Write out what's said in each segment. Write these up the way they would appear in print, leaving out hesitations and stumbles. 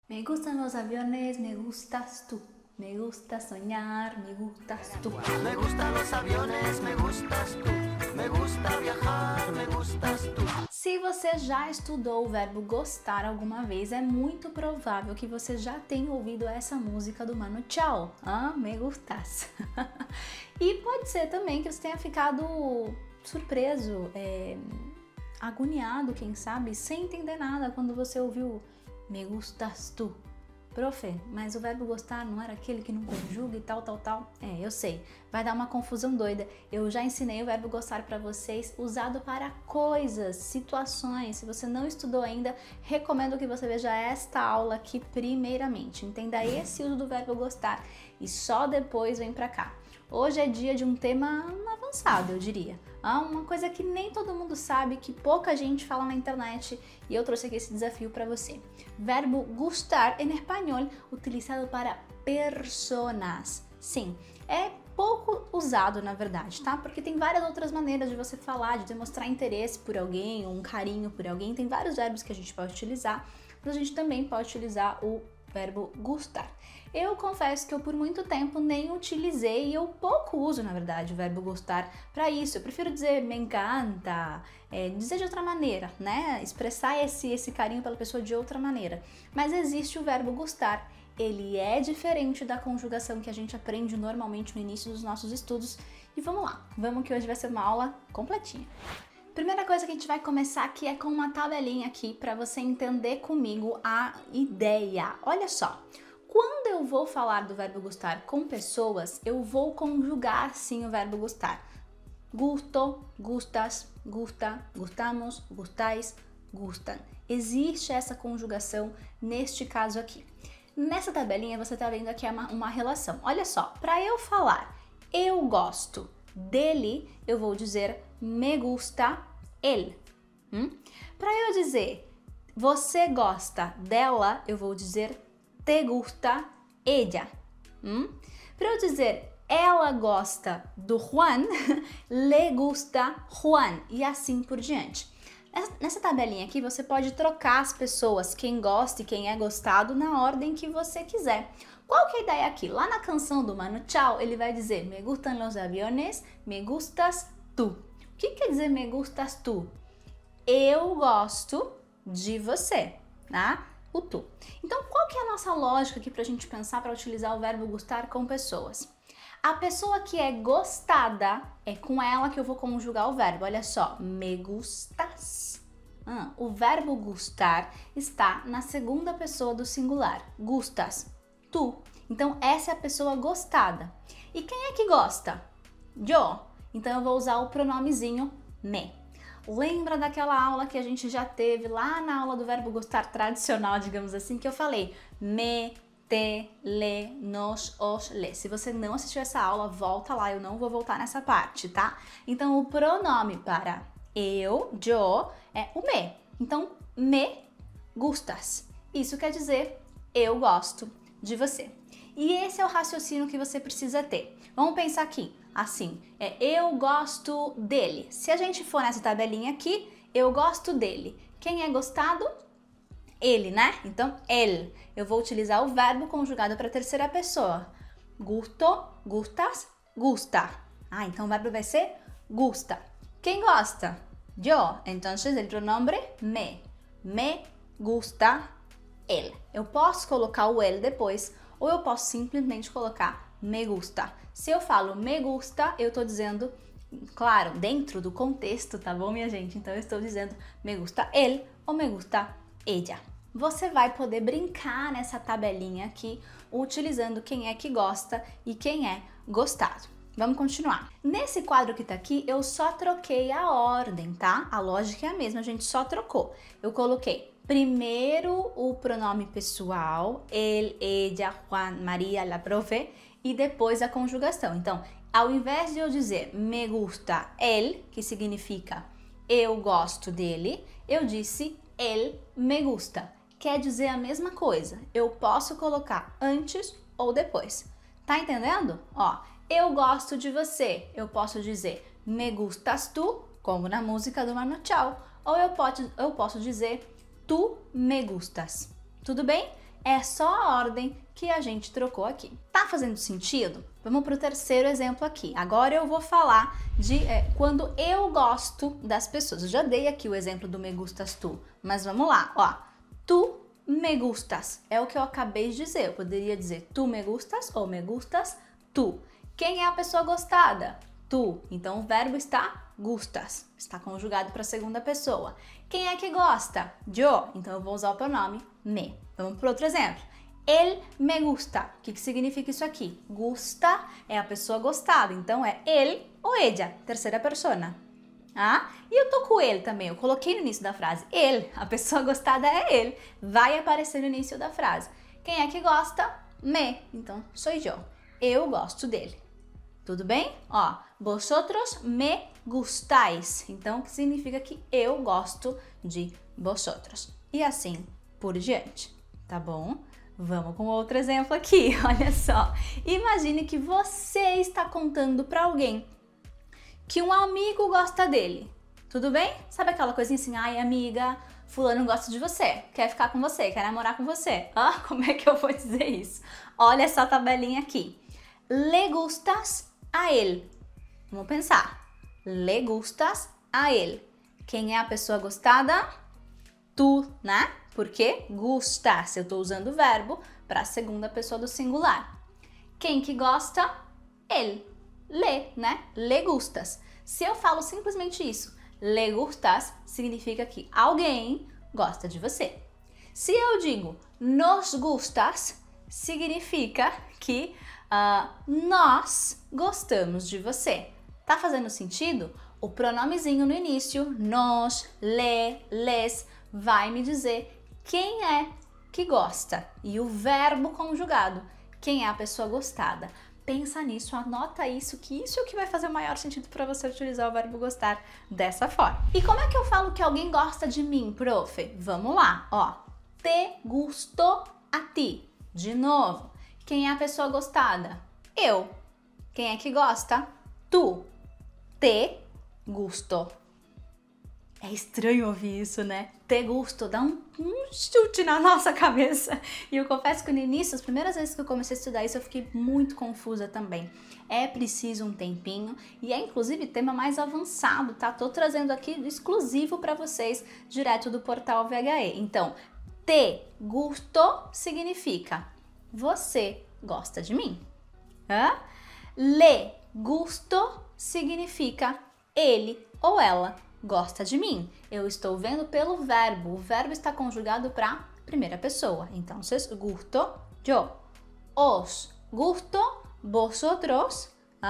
Me gustan los aviones, me gustas tú. Me gusta soñar, me gustas tú. Me gustan los aviones, me gustas tú. Me gusta viajar, me gustas tú. Se você já estudou o verbo gostar alguma vez, é muito provável que você já tenha ouvido essa música do Manu Chao, Me gustas. E pode ser também que você tenha ficado surpreso, agoniado, quem sabe, sem entender nada quando você ouviu me gustas tu. Profe, mas o verbo gostar não era aquele que não conjuga e tal. Eu sei, vai dar uma confusão doida. Eu já ensinei o verbo gostar para vocês, usado para coisas, situações. Se você não estudou ainda, recomendo que você veja esta aula aqui primeiramente. Entenda esse uso do verbo gostar e só depois vem para cá. Hoje é dia de um tema avançado, eu diria. Uma coisa que nem todo mundo sabe, que pouca gente fala na internet, e eu trouxe aqui esse desafio para você. Verbo gustar em espanhol, utilizado para personas. Sim, é pouco usado na verdade, tá? Porque tem várias outras maneiras de você falar, de demonstrar interesse por alguém, ou um carinho por alguém. Tem vários verbos que a gente pode utilizar, mas a gente também pode utilizar o verbo gustar. Eu confesso que eu por muito tempo nem utilizei e eu pouco uso, na verdade, o verbo gostar para isso. Eu prefiro dizer me encanta, dizer de outra maneira, né? Expressar esse carinho pela pessoa de outra maneira. Mas existe o verbo gostar. Ele é diferente da conjugação que a gente aprende normalmente no início dos nossos estudos. E vamos lá, vamos que hoje vai ser uma aula completinha. Primeira coisa que a gente vai começar aqui é com uma tabelinha aqui para você entender comigo a ideia. Olha só, quando eu vou falar do verbo gustar com pessoas, eu vou conjugar sim o verbo gustar. Gusto, gustas, gusta, gustamos, gustais, gustam. Existe essa conjugação neste caso aqui. Nessa tabelinha você está vendo aqui uma relação. Olha só, para eu falar eu gosto dele, eu vou dizer me gusta él. Para eu dizer você gosta dela, eu vou dizer te gusta ella. Para eu dizer ela gosta do Juan, le gusta Juan, e assim por diante. Nessa tabelinha aqui você pode trocar as pessoas, quem gosta e quem é gostado, na ordem que você quiser. Qual que é a ideia aqui? Lá na canção do Manu Chao, ele vai dizer me gustan los aviones, me gustas tu. O que quer dizer me gustas tu? Eu gosto de você, tá? O tu. Então, qual que é a nossa lógica aqui pra gente pensar para utilizar o verbo gustar com pessoas? A pessoa que é gostada, é com ela que eu vou conjugar o verbo. Olha só, me gustas. O verbo gustar está na segunda pessoa do singular. Gustas, tu. Então, essa é a pessoa gostada. E quem é que gosta? Eu. Então, eu vou usar o pronomezinho me. Lembra daquela aula que a gente já teve lá na aula do verbo gostar tradicional, digamos assim, que eu falei me, te, le, nos, os, le. Se você não assistiu essa aula, volta lá, eu não vou voltar nessa parte, tá? Então, o pronome para eu é o me. Então, me gustas. Isso quer dizer eu gosto de você. E esse é o raciocínio que você precisa ter. Vamos pensar aqui, assim, eu gosto dele. Se a gente for nessa tabelinha aqui, eu gosto dele. Quem é gostado? Ele, né? Então, ele. Eu vou utilizar o verbo conjugado para a terceira pessoa. Gusto, gustas, gusta. Então o verbo vai ser gusta. Quem gosta? Eu. Então, o pronombre me. Me gusta él. Eu posso colocar o él depois, ou eu posso simplesmente colocar me gusta. Se eu falo me gusta, eu tô dizendo, claro, dentro do contexto, tá bom, minha gente? Então eu estou dizendo me gusta él ou me gusta ella. Você vai poder brincar nessa tabelinha aqui, utilizando quem é que gosta e quem é gostado. Vamos continuar. Nesse quadro que tá aqui, eu só troquei a ordem, tá? A lógica é a mesma, a gente só trocou. Eu coloquei primeiro o pronome pessoal, ele, ella, Juan, Maria, la profe, e depois a conjugação. Então, ao invés de eu dizer me gusta él, que significa eu gosto dele, eu disse él me gusta. Quer dizer a mesma coisa. Eu posso colocar antes ou depois. Tá entendendo? Eu gosto de você. Eu posso dizer me gustas tu, como na música do Manu Chao, ou eu posso dizer tu me gustas. Tudo bem? É só a ordem que a gente trocou aqui. Tá fazendo sentido? Vamos para o terceiro exemplo aqui. Agora eu vou falar de quando eu gosto das pessoas. Eu já dei aqui o exemplo do me gustas tu, mas vamos lá, ó. Tu me gustas. É o que eu acabei de dizer. Eu poderia dizer tu me gustas ou me gustas tu. Quem é a pessoa gostada? Tu. Então o verbo está gustas. Está conjugado para a segunda pessoa. Quem é que gosta? Yo. Então eu vou usar o pronome me. Vamos para outro exemplo. Ele me gusta. O que significa isso aqui? Gusta é a pessoa gostada. Então é ele ou ella, terceira persona. Ah, e eu tô com ele também. Eu coloquei no início da frase. Ele, a pessoa gostada é ele. Vai aparecer no início da frase. Quem é que gosta? Me. Então sou eu. Eu gosto dele. Tudo bem? Ó, vosotros me gustáis. Então, que significa que eu gosto de vosotros. E assim por diante. Tá bom? Vamos com outro exemplo aqui, olha só. Imagine que você está contando para alguém que um amigo gosta dele. Tudo bem? Sabe aquela coisinha assim, ai amiga, fulano gosta de você, quer ficar com você, quer namorar com você. Ah, como é que eu vou dizer isso? Olha essa tabelinha aqui. Le gustas a ele. Vamos pensar. Le gustas a ele. Quem é a pessoa gostada? Tu, né? Porque gustas, eu estou usando o verbo para a segunda pessoa do singular. Quem que gosta? Ele. Le, né? Le gustas. Se eu falo simplesmente isso, le gustas, significa que alguém gosta de você. Se eu digo nos gustas, significa que nós gostamos de você. Tá fazendo sentido? O pronomezinho no início, nos, le, les, vai me dizer quem é que gosta e o verbo conjugado, quem é a pessoa gostada. Pensa nisso, anota isso, que isso é o que vai fazer o maior sentido para você utilizar o verbo gostar dessa forma. E como é que eu falo que alguém gosta de mim, prof? Vamos lá, ó. Te gusto a ti. De novo, quem é a pessoa gostada? Eu. Quem é que gosta? Tu. Te gusto. É estranho ouvir isso, né? Te gusto, dá um chute na nossa cabeça. E eu confesso que no início, as primeiras vezes que eu comecei a estudar isso, eu fiquei muito confusa também. É preciso um tempinho e é inclusive tema mais avançado, tá? Tô trazendo aqui exclusivo para vocês, direto do portal VHE. Então, te gusto significa você gosta de mim. Hã? Le gusto significa ele ou ela gosta de mim. Eu estou vendo pelo verbo. O verbo está conjugado para primeira pessoa. Então, gusto, yo. Os gusto, vosotros.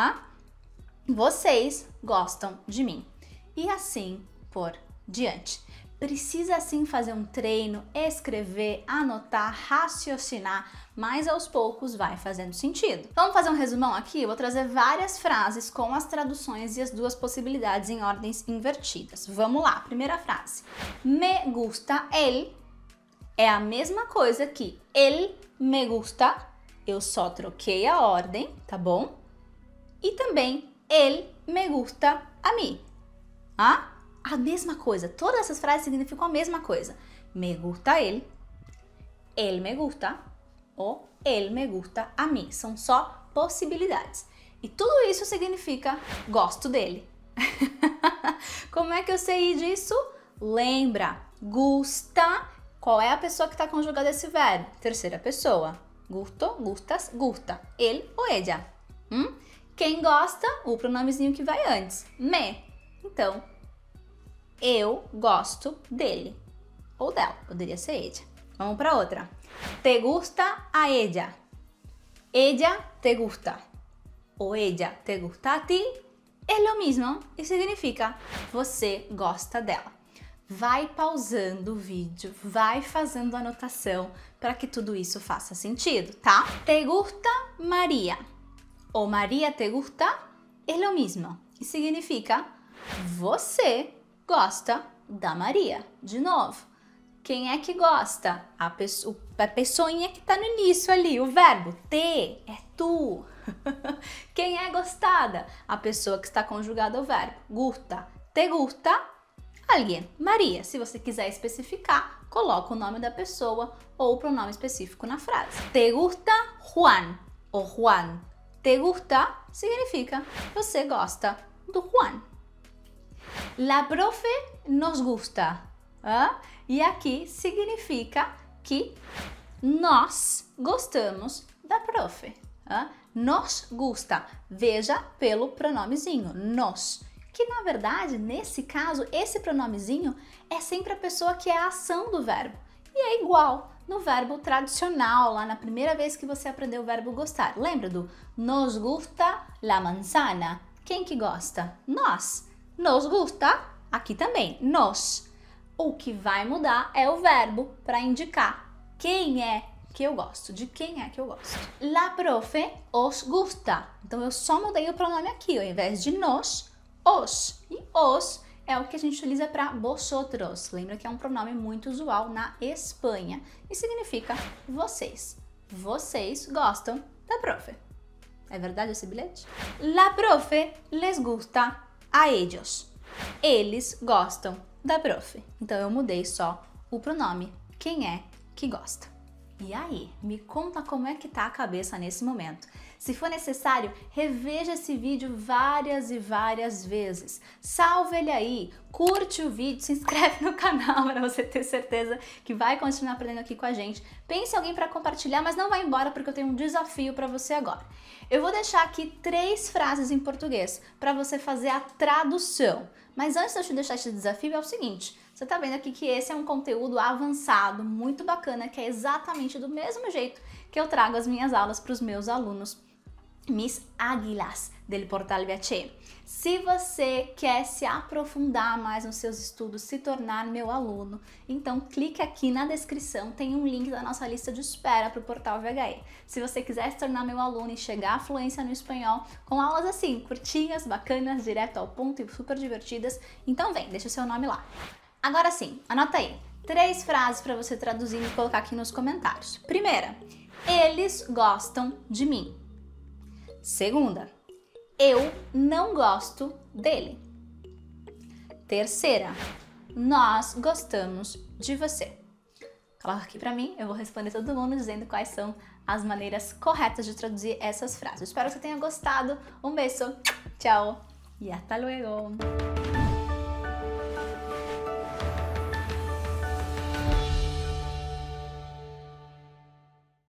Vocês gostam de mim. E assim por diante. Precisa sim fazer um treino, escrever, anotar, raciocinar, mas aos poucos vai fazendo sentido. Vamos fazer um resumão aqui? Eu vou trazer várias frases com as traduções e as duas possibilidades em ordens invertidas. Vamos lá, primeira frase. Me gusta él é a mesma coisa que él me gusta, eu só troquei a ordem, tá bom? E também él me gusta a mim. A mesma coisa, todas essas frases significam a mesma coisa. Me gusta él me gusta ou él me gusta a mim. São só possibilidades. E tudo isso significa gosto dele. Como é que eu sei disso? Lembra, gusta, qual é a pessoa que está conjugada esse verbo? Terceira pessoa. Gusto, gustas, gusta. Ele ou ella. Quem gosta? O pronomezinho que vai antes. Me. Então, eu gosto dele ou dela, poderia ser ella. Vamos para outra. Te gusta a ella. Ella te gusta. O ella te gusta a ti. É o mesmo e significa você gosta dela. Vai pausando o vídeo, vai fazendo anotação para que tudo isso faça sentido, tá? Te gusta Maria. O Maria te gusta é o mesmo e significa você gosta da Maria. De novo, quem é que gosta? A pessoinha que tá no início ali, o verbo te, é tu. Quem é gostada? A pessoa que está conjugada ao verbo. Gusta, te gusta, alguém. Maria, se você quiser especificar, coloca o nome da pessoa ou o pronome específico na frase. Te gusta Juan ou Juan? Te gusta significa você gosta do Juan. La profe nos gusta. E aqui significa que nós gostamos da profe. Nos gusta. Veja pelo pronomezinho, nos. Que na verdade, nesse caso, esse pronomezinho é sempre a pessoa que é a ação do verbo. E é igual no verbo tradicional, lá na primeira vez que você aprendeu o verbo gostar. Lembra do nos gusta la manzana? Quem que gosta? Nós. Nos gusta, aqui também, nos. O que vai mudar é o verbo para indicar quem é que eu gosto, de quem é que eu gosto. La profe os gusta. Então eu só mudei o pronome aqui, ao invés de nos, os. E os é o que a gente utiliza para vosotros. Lembra que é um pronome muito usual na Espanha e significa vocês. Vocês gostam da profe. É verdade esse bilhete? La profe les gusta a ellos. Eles gostam da profe. Então eu mudei só o pronome. Quem é que gosta? E aí, me conta como é que tá a cabeça nesse momento. Se for necessário, reveja esse vídeo várias e várias vezes. Salve ele aí, curte o vídeo, se inscreve no canal para você ter certeza que vai continuar aprendendo aqui com a gente. Pense em alguém para compartilhar, mas não vai embora porque eu tenho um desafio para você agora. Eu vou deixar aqui 3 frases em português para você fazer a tradução. Mas antes de eu te deixar esse desafio é o seguinte, você tá vendo aqui que esse é um conteúdo avançado, muito bacana, que é exatamente do mesmo jeito que eu trago as minhas aulas para os meus alunos, mis águilas del Portal VHE. Se você quer se aprofundar mais nos seus estudos, se tornar meu aluno, então clique aqui na descrição, tem um link da nossa lista de espera para o Portal VHE. Se você quiser se tornar meu aluno e chegar à fluência no espanhol, com aulas assim, curtinhas, bacanas, direto ao ponto e super divertidas, então vem, deixa o seu nome lá. Agora sim, anota aí, 3 frases para você traduzir e colocar aqui nos comentários. Primeira, eles gostam de mim. Segunda, eu não gosto dele. Terceira, nós gostamos de você. Coloca aqui pra mim, eu vou responder todo mundo dizendo quais são as maneiras corretas de traduzir essas frases. Espero que você tenha gostado. Um beijo, tchau e hasta luego.